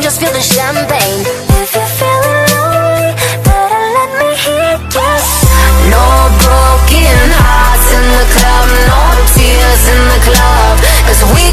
just feel the champagne. If you're feeling lonely, better let me hear you. No broken hearts in the club, no tears in the club, 'cause we